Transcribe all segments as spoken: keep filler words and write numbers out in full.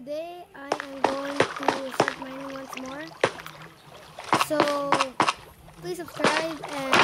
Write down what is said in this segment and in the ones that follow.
today I am going to start mining once more. So please subscribe and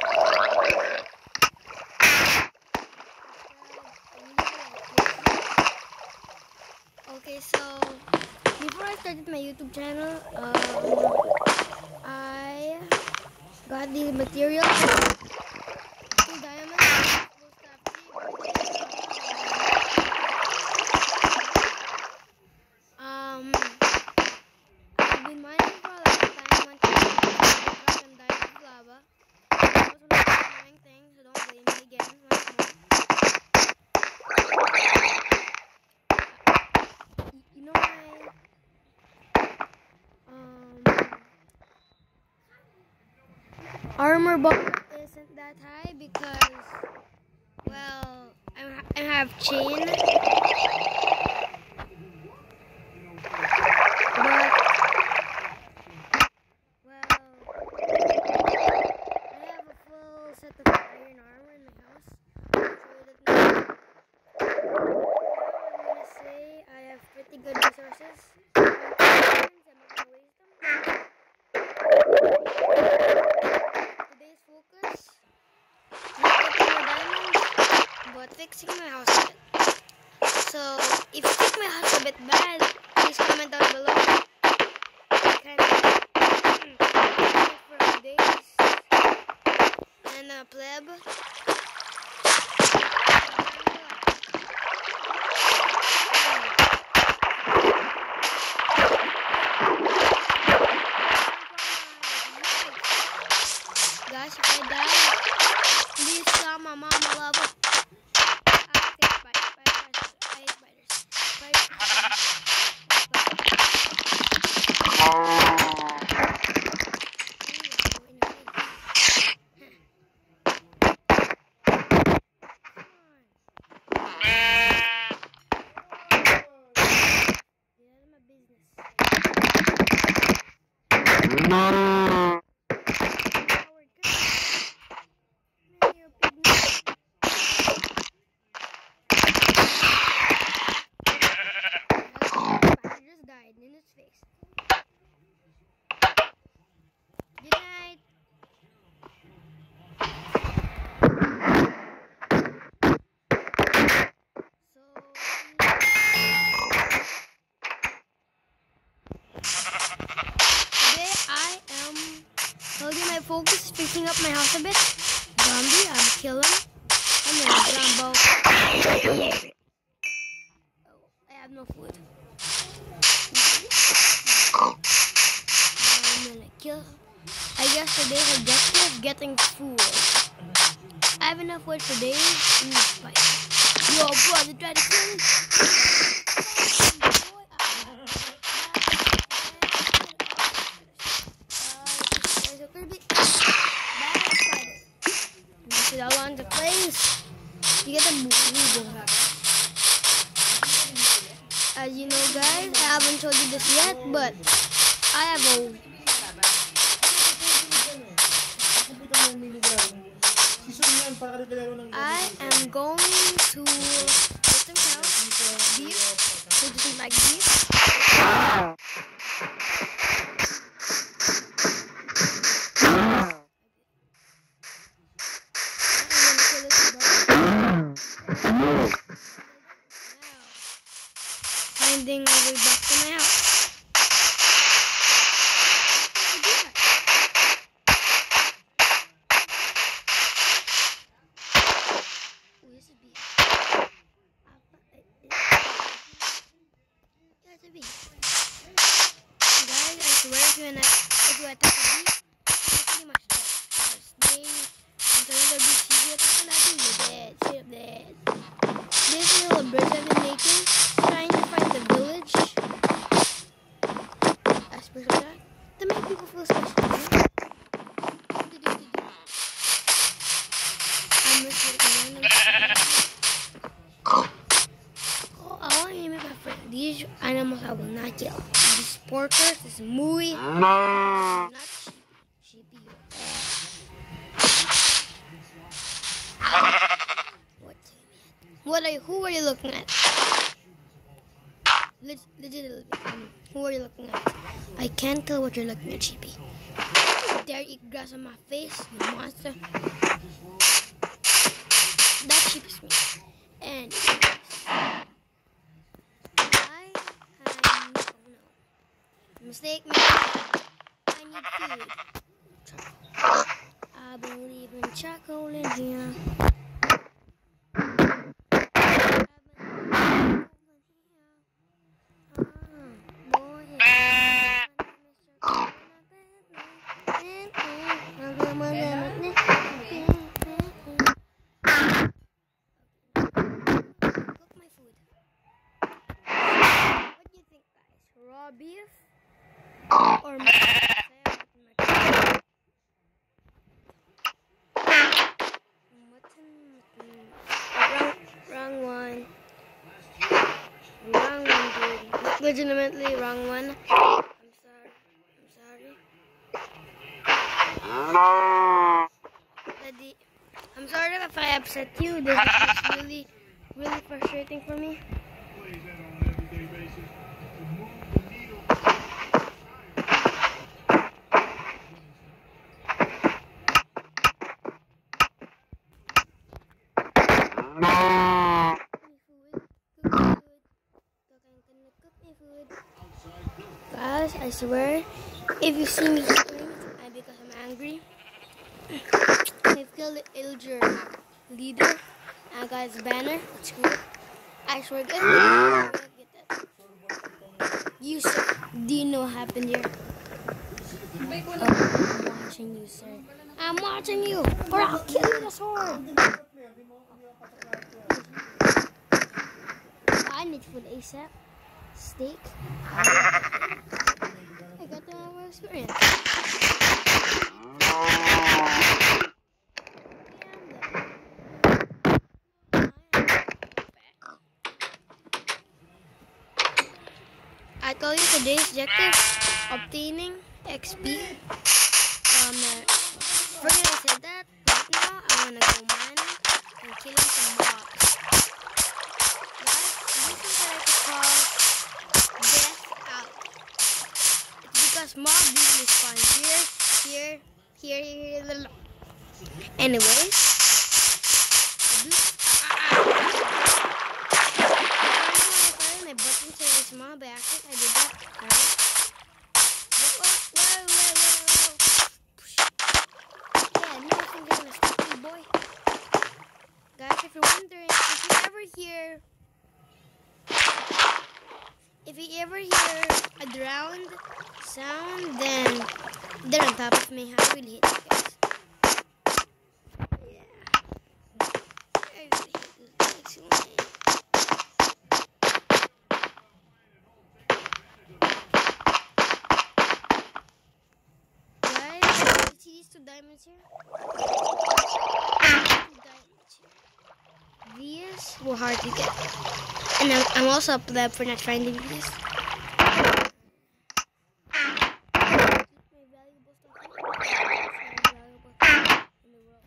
okay, so before I started my YouTube channel, um, I got the material two diamonds. Um, I've been mining for a long time until I and died of lava. That was one of the annoying things, so don't blame me again once more. You know my um armor bar isn't that high because, well, I I have chain. Good resources. Today's focus, not getting more diamonds, but fixing my house a bit. So, if you think my house a bit bad, please comment down below. I kind of for a few days. And a pleb. Guys, if I die, please tell my mama love it. I hate spiders, spiders, I hate spiders. Spiders. Focus is fixing up my house a bit. Zombie, I'll kill him. And then Jumbo. Oh, I have no food. I'm gonna kill him. I guess today's objective is getting food. I have enough wood for days. Ooh, spice. Yo, brother, try to kill me. All on the place. You get a moving. As you know, guys, I haven't told you this yet, but I have a I am going to get some cows, beef, who doesn't like beef? Finding my way back to my house. Oh, this is big. That's a big. Guys, I swear if you if you attack a beef, it's pretty much dead. Stay until the beef sees you attacking that beef, you're dead. Straight up dead. This little bridge I've been making, trying to find the village, as per that, to make people feel special. I'm listening. Oh, I want to meet my friend. These animals I will not kill. These porkers, this mooey, not sheep. Sheepy. What? What are you? Who are you looking at? leg- legitimately, um, who are you looking at? I can't tell what you're looking at, Sheepy. Dare eat grass on my face, you monster. That sheep is me. And I am, oh no. Mistake me. I need food. I believe in charcoal in here. Raw beef or mutton? Mutton, wrong, wrong one. Wrong one, dude. Legitimately wrong one. I'm sorry. I'm sorry. Daddy, I'm sorry if I upset you. This is really, really frustrating for me. Guys, I swear, if you see me scream, I because I'm angry. I've killed the Ilger leader. I got his banner. It's cool. I swear, guys, I get that. You sir, do you know what happened here? Oh, I'm watching you, sir. I'm watching you, or I'll kill you with a sword. I need food ASAP. Steak. I got the more experience. I told you today's objective, obtaining X P. Um, uh, forget I said that. Right now, I wanna go mining and killing some mobs. Guys, this is what I could call death out. It's because mob usually spawn here, here, here, here, here. Anyways, I do. I bumped into this mob by accident. I did that. Right? Whoa, whoa, whoa, whoa, whoa. Yeah, nothing's gonna stop me, boy. Guys, if you're wondering, if you ever hear, if you ever hear a drowned sound, then they're on top of me. I really hate these guys. Yeah. I really hate these guys. See these two diamonds here? Two diamonds here. These were hard to get. And I'm, I'm also a pleb for not finding these. My valuable stuff in the world.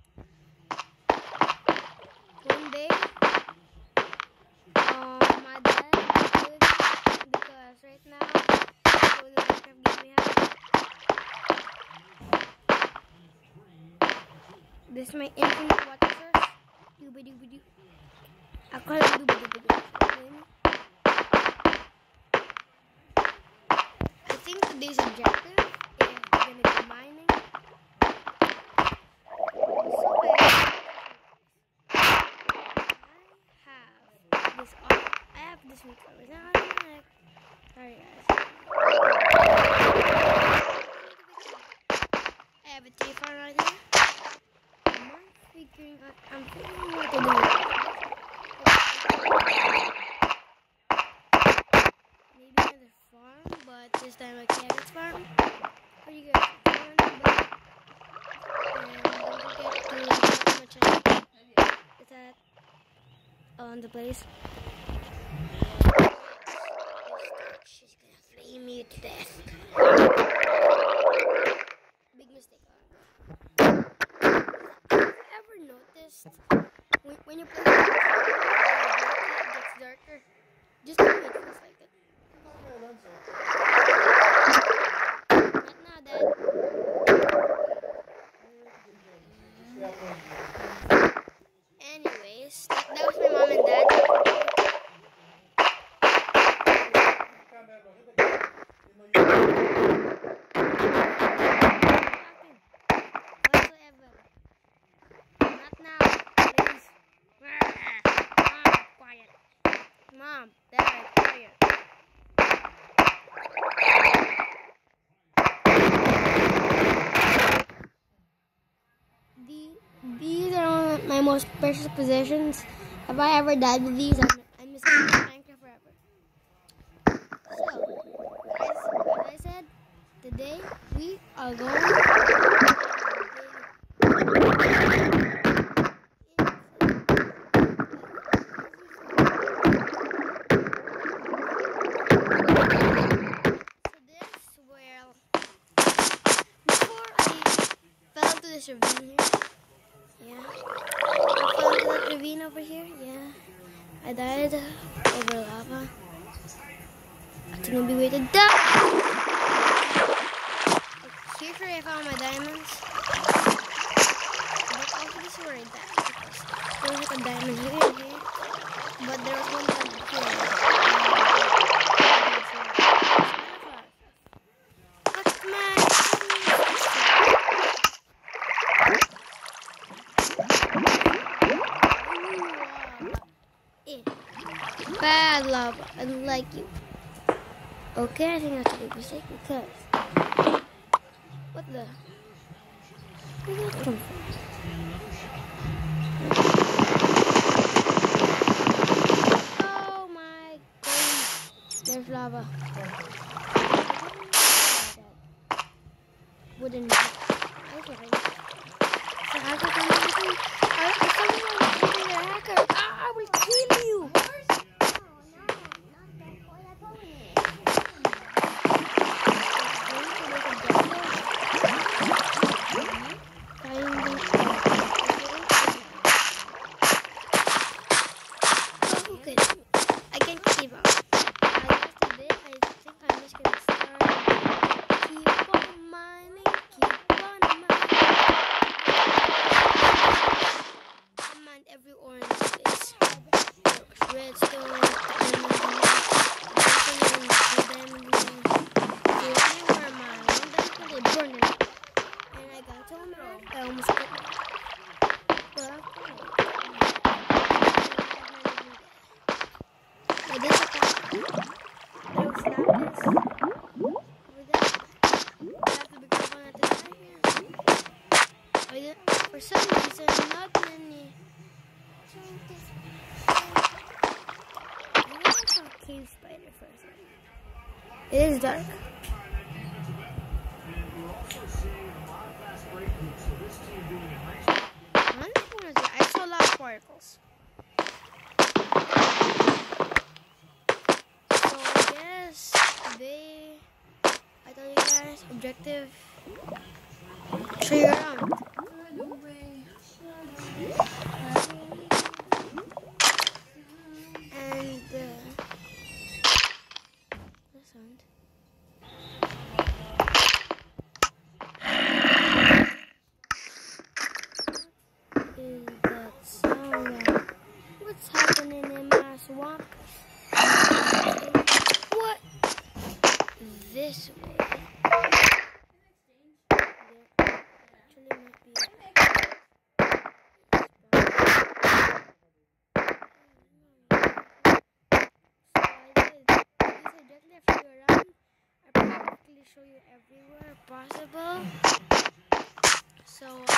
One day, um, my dad would, because right now, the Minecraft game we have. This is my infinite water source. Dooba dooba doo. I call it dooba dooba doo. I think today's objective is gonna be mining. So I have this all I have this meat cover. Now I'm gonna sorry guys. I have a T farm right here. Figuring out, I'm figuring what to do. Maybe another farm, but this time a carrot farm. Or you guys farm, but and don't forget to how much I is that on the place. She's gonna flame you to death. Big mistake. Noticed when, when you play it gets darker, just do it feels like it. Not now, Dad. Anyways, that, that was my mom and dad. Whatsoever. Not now, please. Mom, quiet. Mom, Dad, quiet. The, these are my most precious possessions. If I ever died with these, I'm, I'm just going to Minecraft forever. So, guys, as I said, today we are going this ravine here. Yeah. I fell into that ravine over here. Yeah. I died over lava. I think I'll be way to die. Here's where I found my diamonds. But also this is where I died. Because there was like a diamond here and here. But there was one diamond here. Bad lava, I don't like you. Okay, I think that's a big mistake because what the? Where did that come from? Oh my goodness! There's lava. Wooden. Okay. So hacker can everything. If someone is shooting their hacker, ah, I will kill you. For some reason, not many. I saw a cave spider first. It is dark. I saw a lot of particles. So I guess today I told you guys objective tree around. And uh, the sound. What is that sound? What's happening in my swamp? What? This way. Show you everywhere possible. So